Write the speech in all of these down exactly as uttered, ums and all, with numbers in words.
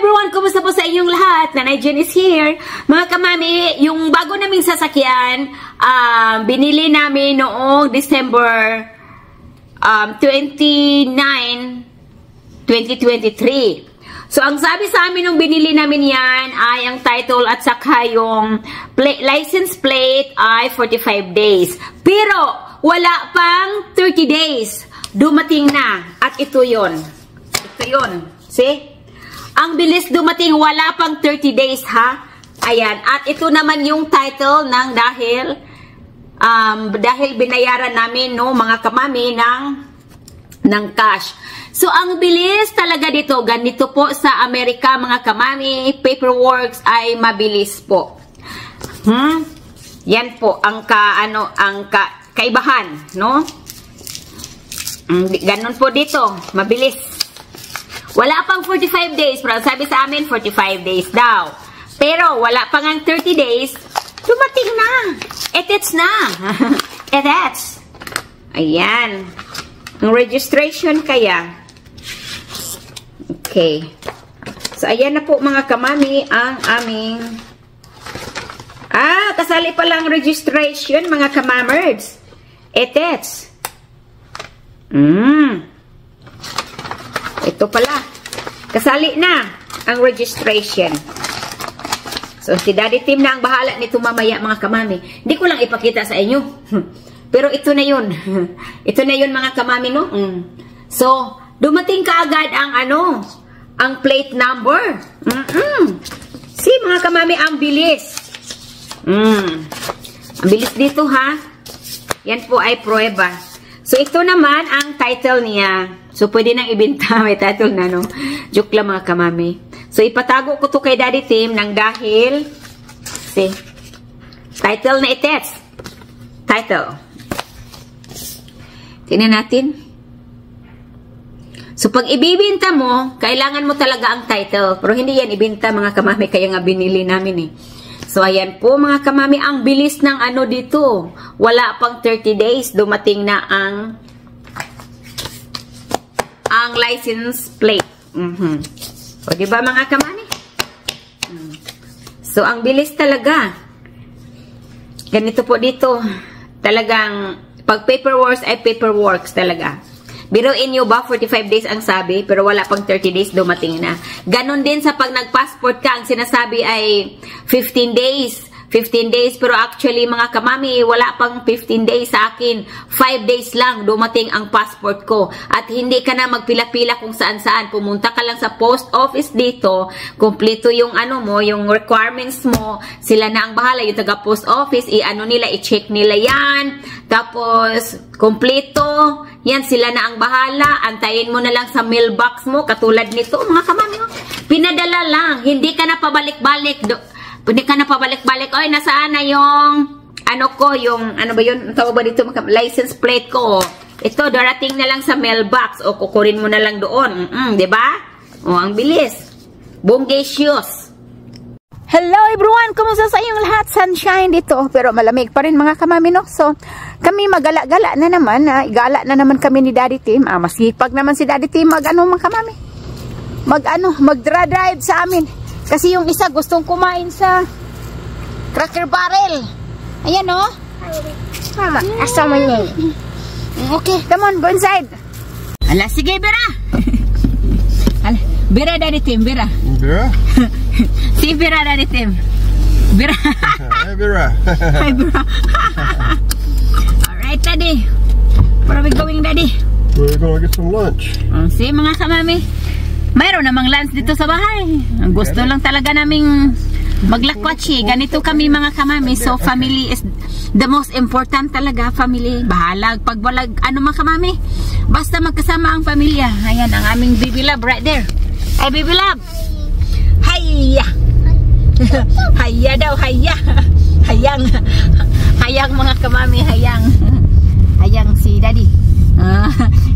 everyone! Kumusta po sa inyong lahat? Nanay Jen is here. Mga kamami, yung bago naming sasakyan, um, binili namin noong December um, twenty-nine, twenty twenty-three. So, ang sabi sa amin nung binili namin yan ay ang title at saka yung plate, license plate ay forty-five days. Pero, wala pang thirty days. Dumating na. At ito yon. Ito yon. See? Ang bilis dumating, wala pang thirty days ha. Ayan. At ito naman yung title ng dahil um, dahil binayaran namin no mga kamami ng ng cash. So ang bilis talaga dito. Ganito po sa Amerika mga kamami, paperwork ay mabilis po. Hmm? Yan po ang ka ano ang ka, kaibahan, no? Ganon po dito, mabilis. Wala pang forty-five days, pero sabi sa amin forty-five days daw. Pero wala pang ang thirty days, dumating na. Etets na. Etets. Ayan. Ang registration kaya. Okay. So ayan na po mga kamami ang aming Ah, kasali pa lang registration mga kamamerds. Etets. Hmm. Ito pala. Kasali na ang registration. So, si Daddy Tim na ang bahala nito mamaya mga kamami. Hindi ko lang ipakita sa inyo. Pero ito na yun. Ito na yun mga kamami, no? Mm. So, dumating kaagad ang ano, ang plate number. Mm-mm. See, mga kamami, ang bilis. Mm. Ang bilis dito, ha? Yan po ay prueba. So, ito naman ang title niya. So, pwede nang ibenta. May title na, no? Joke lang, mga kamami. So, ipatago ko to kay Daddy Tim nang dahil, see, title na itets. Title. Tingnan natin. So, pag ibibinta mo, kailangan mo talaga ang title. Pero hindi yan ibinta, mga kamami, kaya nga binili namin, eh. So, ayan po mga kamami, ang bilis ng ano dito. Wala pang thirty days, dumating na ang ang license plate. Mm-hmm. O, diba mga kamami? Mm. So, ang bilis talaga. Ganito po dito. Talagang, pag paperwork ay paperwork talaga. Biruin nyo ba, forty-five days ang sabi, pero wala pang thirty days, dumating na. Ganon din sa pag nag-passport ka, ang sinasabi ay fifteen days. fifteen days, pero actually, mga kamami, wala pang fifteen days sa akin. five days lang, dumating ang passport ko. At hindi ka na magpila-pila kung saan-saan. Pumunta ka lang sa post office dito, kumpleto yung ano mo, yung requirements mo, sila na ang bahala, yung taga-post office, i-ano nila, i-check nila yan. Tapos, kumpleto, yan, sila na ang bahala. Antayin mo na lang sa mailbox mo, katulad nito, mga kamami. Pinadala lang, hindi ka na pabalik-balik. Hindi ka na pabalik-balik. Oy, nasaan na yung, ano ko, yung, ano ba yun, tawag ba dito, license plate ko. Ito, darating na lang sa mailbox. O, kukurin mo na lang doon. Mm-mm, diba? O, ang bilis. Bongacious. Hello everyone! Kumusta sa inyong lahat? Sunshine dito. Pero malamig pa rin mga kamami, no? So, kami magala-gala na naman. Ah, igala na naman kami ni Daddy Tim. Ah, masipag naman si Daddy Tim mag-ano mga kamami. Mag-ano, mag-drive sa amin. Kasi yung isa gustong kumain sa Cracker Barrel. Ayan, no? Mama, asama niya. Okay, come on, go inside. Ala, sige, Bira. Ala, Bira, Daddy Tim, Bira. Bira? Si Bira, Daddy Tim. Bira. Hi, Bira. Hi, Bira. Alright, Daddy. Where are we going, Daddy? We're gonna get some lunch. Oh, see, mga kamami. Mayroon namang lunch dito sa bahay. Ang gusto lang talaga naming maglakwatsi. Ganito kami mga kamami. So, family is the most important talaga. Family. Bahalag. Pag walag, ano mga kamami? Basta magkasama ang pamilya. Ayan, ang aming baby love right there. Ay, baby love. Hayya. Hayya daw, hayya. Hayang. Hayang mga kamami, hayang. Hayang si Daddy. Ah.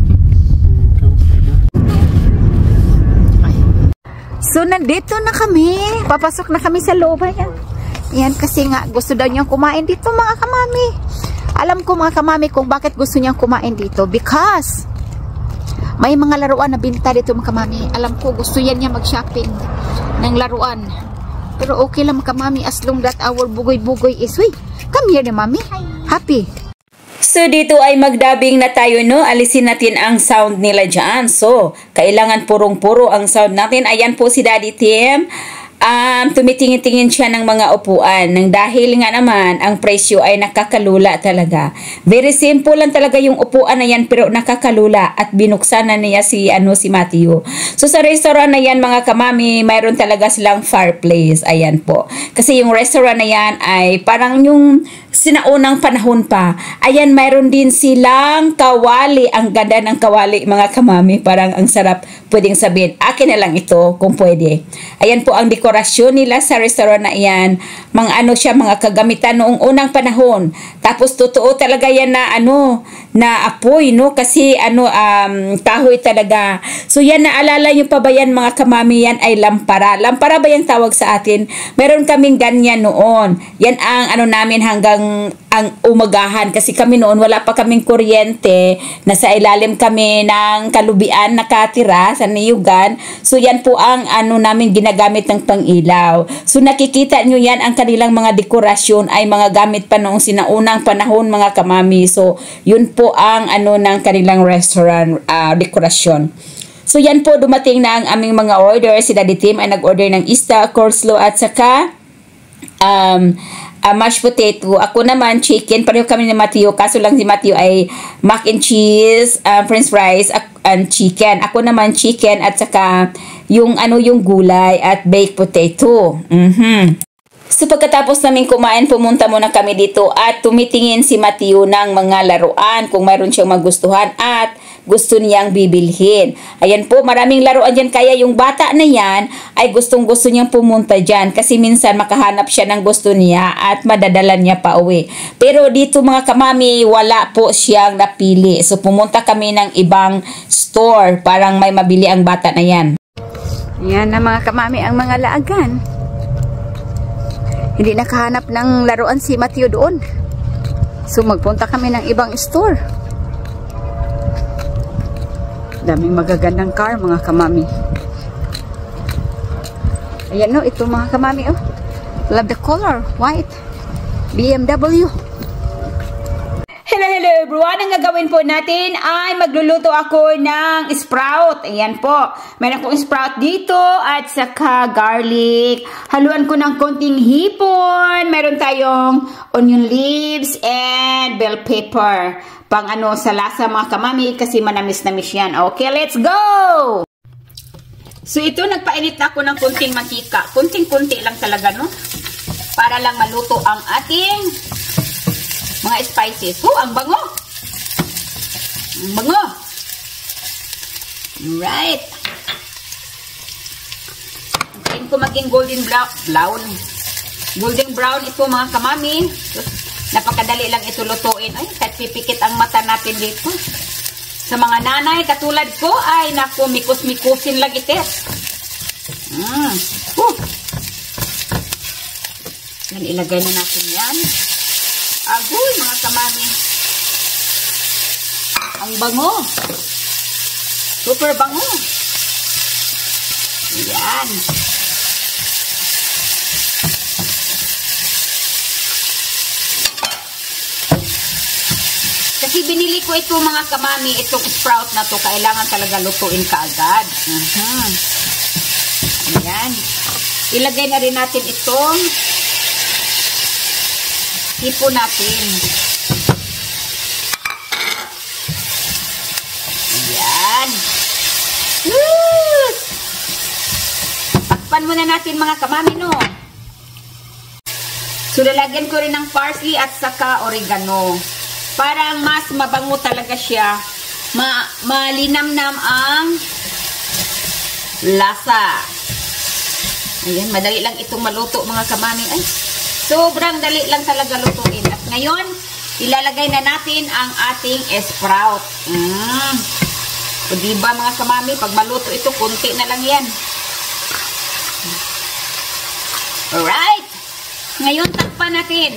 So, nandito na kami. Papasok na kami sa loob. Ayan. Yan, kasi nga gusto daw niyang kumain dito mga kamami. Alam ko mga kamami kung bakit gusto niyang kumain dito. Because may mga laruan na binta dito mga kamami. Alam ko gusto yan niya mag-shopping. ng laruan. Pero okay lang kamami as long that our bugoy-bugoy is, uy, come here na mami. Happy. So, dito ay magdabing na tayo, no? Alisin natin ang sound nila dyan. So, kailangan purong-puro ang sound natin. Ayan po si Daddy Tim. Um, tumitingin-tingin siya ng mga upuan. Nang dahil nga naman, ang presyo ay nakakalula talaga. Very simple lang talaga yung upuan na yan, pero nakakalula. At binuksan na niya si, ano, si Matthew. So, sa restaurant na yan, mga kamami, mayroon talaga silang fireplace. Ayan po. Kasi yung restaurant na yan ay parang yung sinaunang panahon pa. Ayan, mayroon din silang kawali. Ang ganda ng kawali, mga kamami. Parang ang sarap. Pwedeng sabihin, akin na lang ito kung pwede. Ayan po ang dekorasyon nila sa restaurant na iyan. Mga ano siya, mga kagamitan noong unang panahon. Tapos totoo talaga yan na ano, na apoy, no? Kasi ano, um, kahoy talaga. So yan, naalala nyo pa ba yan, mga kamami? Yan ay lampara. Lampara ba yung tawag sa atin? Meron kaming ganyan noon. Yan ang ano namin hanggang ang umagahan. Kasi kami noon, wala pa kaming kuryente. Nasa ilalim kami ng kalubian nakatira sa niyugan. So yan po ang ano namin ginagamit ng pang-ilaw. So nakikita nyo yan, ang kanilang mga dekorasyon ay mga gamit pa noong sinaunang panahon, mga kamami. So yun po ang ano ng kanilang restaurant uh, dekorasyon. So yan po, dumating na ang aming mga order. Si Daddy Tim ay nag-order ng ista, coleslaw at saka um, uh, mashed potato. Ako naman chicken. Pareho kami ni Matthew. Kaso lang si Matthew ay mac and cheese, uh, french fries and chicken. Ako naman chicken at saka yung ano yung gulay at baked potato. Mhm. So pagkatapos namin kumain, pumunta muna kami dito at tumitingin si Matthew ng mga laruan kung mayroon siyang magustuhan at gusto niyang bibilhin. Ayan po, maraming laruan dyan. Kaya yung bata na yan ay gustong gusto niyang pumunta dyan kasi minsan makahanap siya ng gusto niya at madadala niya pa uwi. Pero dito, mga kamami, wala po siyang napili. So pumunta kami ng ibang store parang may mabili ang bata na yan. Yan na, mga kamami, ang mga laagan. Hindi nakahanap ng laruan si Matthew doon. So magpunta kami ng ibang store. Daming magagandang car, mga kamami. Ayan, no, ito, mga kamami, oh. Love the color, white. B M W. Hello, hello everyone. Ang gagawin po natin ay magluluto ako ng sprout. Ayan po. Meron akong sprout dito at saka garlic. Haluan ko ng konting hipon. Meron tayong onion leaves and bell pepper. Pang ano sa lasa, mga kamami, kasi manamis-namis yan. Okay, let's go! So ito, nagpainit ako ng konting mantika. Konting-konti lang talaga, no? Para lang maluto ang ating mga spices. Oh, ang bango! Ang bango! Alright. Antayin ko maging golden brown. brown. Golden brown ito, mga kamami. Napakadali lang ito lutuin. Ay, kahit pipikit ang mata natin dito. Sa mga nanay, katulad ko, ay naku, mikus-mikusin lang ito. Mm. Uh. Yan, ilagay na natin yan. Agoy, mga kamami. Ang bango. Super bango. Yan. Kasi binili ko ito, mga kamami, itong sprout na to, kailangan talaga lutuin kaagad. Uh-huh. Ayan. Ilagay na rin natin itong hipo natin. Ayan. Woo! Takpan muna natin, mga kamami, no? So, lalagyan ko rin ng parsley at saka oregano. Para mas mabango talaga siya. Ma malinamnam ang lasa. Ayan, madali lang itong maluto, mga kamami. Ay, sobrang dali lang talaga lutuin. At ngayon, ilalagay na natin ang ating sprout. Mm. O diba, mga kamami, pag maluto ito, kunti na lang yan. Alright. Ngayon, takpan natin.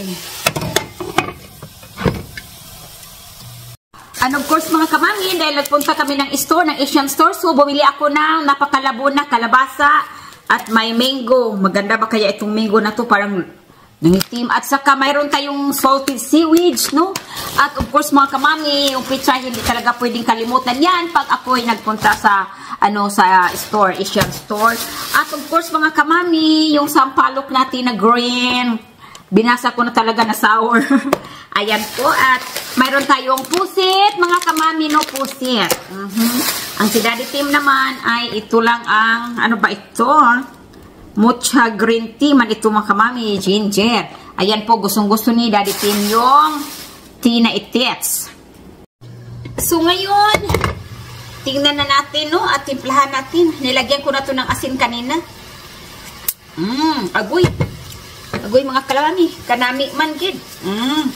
And of course, mga kamami, dahil nagpunta kami ng store, ng Asian store, so bumili ako ng napakalabo na kalabasa At may mango. Maganda ba kaya itong mango na to? Parang nangitim. At saka mayroon tayong salted seaweed, no? At of course mga kamami, yung pizza hindi talaga pwedeng kalimutan yan pag ako'y nagpunta sa ano sa store, Asian store. At of course mga kamami, yung sampalok natin na green, binasa ko na talaga na sour. Ayan po. At mayroon tayong pusit, mga kamami, no? Pusit. Uh-huh. Ang si Daddy Tim naman ay ito lang ang, ano ba ito? Mocha green tea man ito mga kamami, ginger. Ayan po, gustong-gusto ni Daddy Tim yung tea na itits. So ngayon, tingnan na natin, no? At timplahan natin. Nilagyan ko na to ng asin kanina. Mmm, agoy. Agoy mga kalami. Kanami man, kid. Mmm.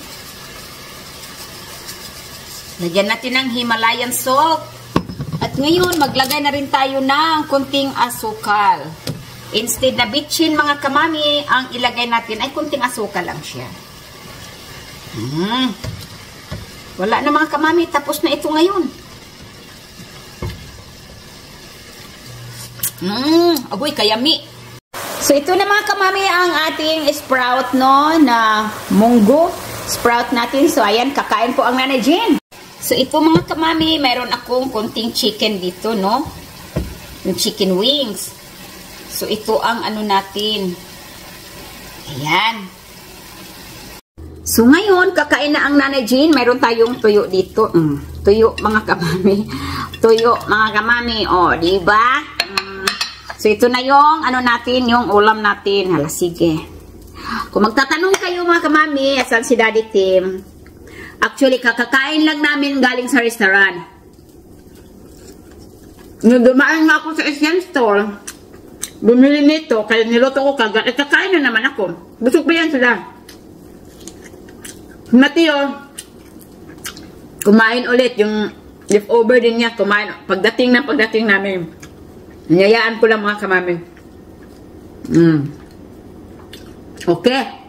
Lagyan natin ng Himalayan salt. At ngayon, maglagay na rin tayo ng kunting asukal. Instead na bitchin mga kamami, ang ilagay natin ay kunting asukal lang siya. Hmm. Wala na mga kamami, tapos na ito ngayon. Hmm, agoy kayami. So ito na mga kamami ang ating sprout, no, na munggo. Sprout natin. So ayan, kakain po ang Nanay Jean. So ito mga kamami, mayroon akong konting chicken dito, no? Yung chicken wings. So ito ang ano natin. Ayan. So ngayon, kakain na ang Nanay Jean. Mayroon tayong tuyo dito. Mm, tuyo mga kamami. Tuyo mga kamami. O, diba? Mm. So ito na yung ano natin, yung ulam natin. Hala, sige. Kung magtatanong kayo mga kamami, asan si Daddy Tim? Actually, kakakain lang namin galing sa restaurant. Nung dumaan nga ako sa Asian store, bumili nito, kaya niloto ko kagad. Eh, kakain na naman ako. Busog pa yan sila. Mateo, kumain ulit yung leftover din niya. Kumain. Pagdating na pagdating namin, niyayaan ko lang mga kamami. Mm. Okay.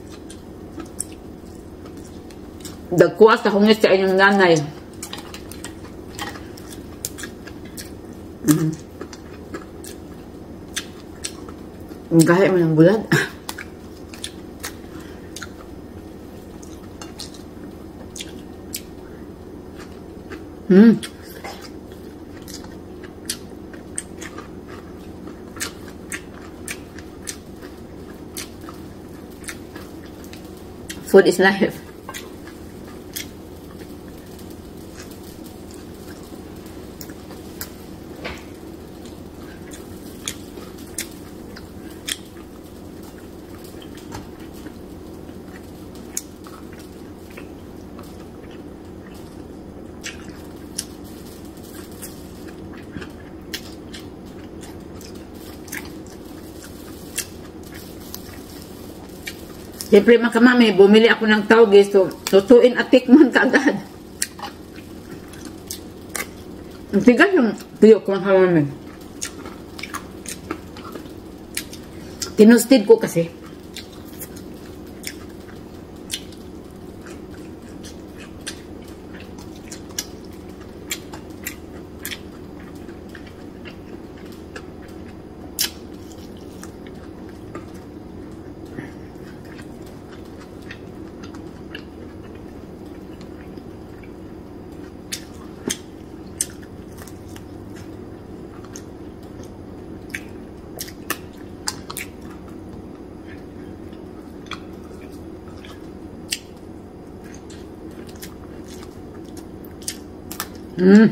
Dagkuwas sa hungis sa inyong nanay. Mm. Gahit mo ng bulad. Hmm. Food is life. Siyempre mga kamami, bumili ako ng tawge, so tutuin at tikman kaagad. Ang tigas yung tuyo ko mga kamami. Tinusted ko kasi. Hmm.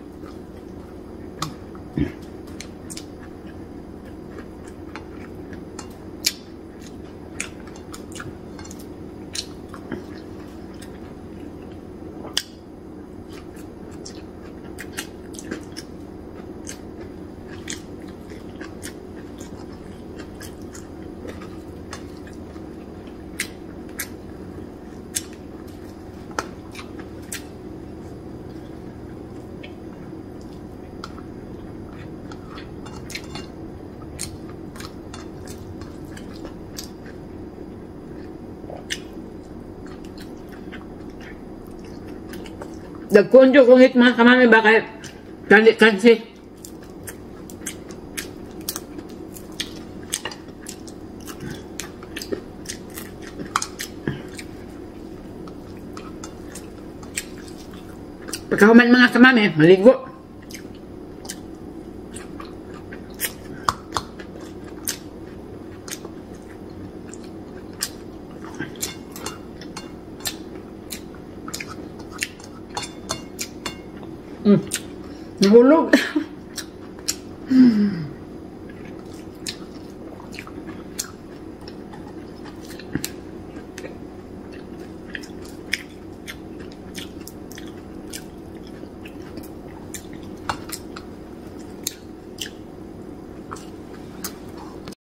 Nagkonjo kong hit mga kamami bakit kali kansi. Pagkahuman mga kamami, maligo. Mm. Nahulog.